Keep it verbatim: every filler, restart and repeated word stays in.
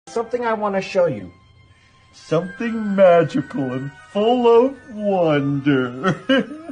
Something I want to show you. Something magical and full of wonder.